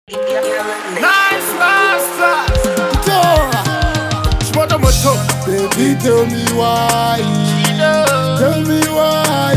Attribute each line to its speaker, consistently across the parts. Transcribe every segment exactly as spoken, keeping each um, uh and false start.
Speaker 1: Nice master. Shmoto moto.
Speaker 2: Baby, tell me why. Tell me why.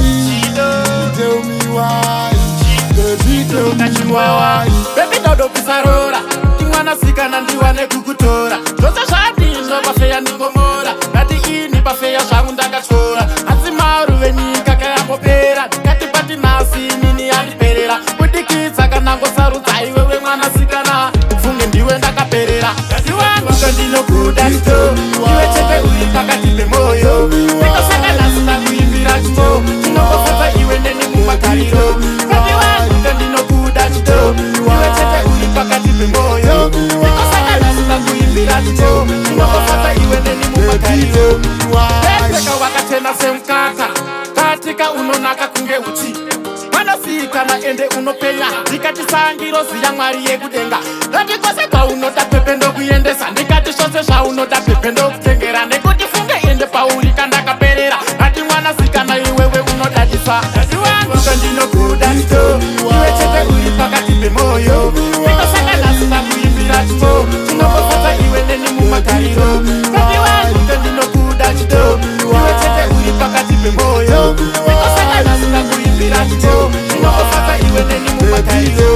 Speaker 2: Tell me why. Baby, tell me why.
Speaker 1: Baby, dodo pisarora. Tingwana sika nandiwane kukutora. Tosa shati no bafeya ningomora. Nati ini bafeya shangunda kachora. Azimaru veni kakaya mopera. Kati pati nasi nini aliperera. Kudikisa kanango saruta iwewe mwana sikana. Funge ndiwe ndakaperera. Kati wangu kandino kudashto. Iwe chete uli pakatipe moyo. Niko saka nasuta kuimbira chito. Chinokofata iwe neni mumakariro. Kati wangu kandino kudashto. Iwe chete uli pakatipe moyo. Niko saka nasuta kuimbira chito. Chinokofata iwe neni mumakariro. Peka wakatena semkaka. Katika unonaka kunge uchi. Manasika na ende unopenya. Ndikati sangiro siya mwari yekudenga. Rati kose kwa unota pependo kuyendesa. Ndikati shose sha unota pependo kutengera. Nekuti funge ende pauli kanda kaperera. Rati mwana sika na iwewe unota disa. Rati wangu kandino kudashto. Iwe chete uli pakati pe moyo. Niko saka nasuta kuimbira chito. Chinokofata iwe neni mumakariro. Rati wangu kandino kudashto. Iwe chete uli pakati pe moyo. Niko saka nasuta kuimbira chito. Chinokofata iwe neni mumakariro.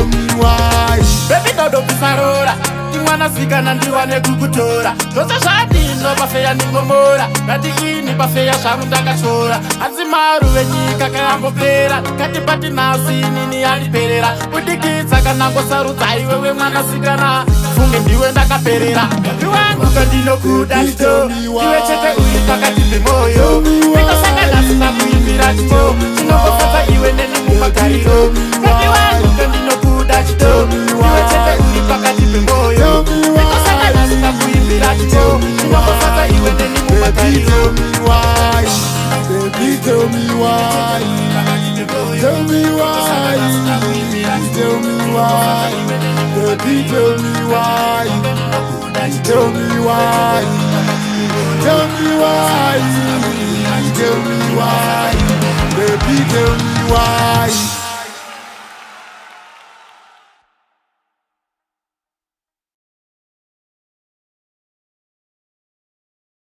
Speaker 1: Baby dodo pisarora. Tingwana sika nandiwane kukutora. Tosa shati no bafeya ningomora. Nati ini bafeya shangunda kachora. Azimaru veni kakaya mopera. Kati pati nasi nini aliperera. Kudikisa kanango saruta iwewe mwana sikana. Funge ndiwe ndakaperera. Baby wangu kandino kudashto. Iwe chete uli pakati pe moyo. Niko saka nasuta kuimbira chito. Chinokofata iwe neni mumakariro. Baby wangu kandino kudashto. Iwe chete uli pakati pe moyo. Niko saka nasuta kuimbira chito. Chinokofata iwe neni mumakariro.
Speaker 2: Baby, tell me why. Tell me why. Tell me why. Baby, tell me why. Tell me why. Tell me why. Tell me why. Baby, tell me why.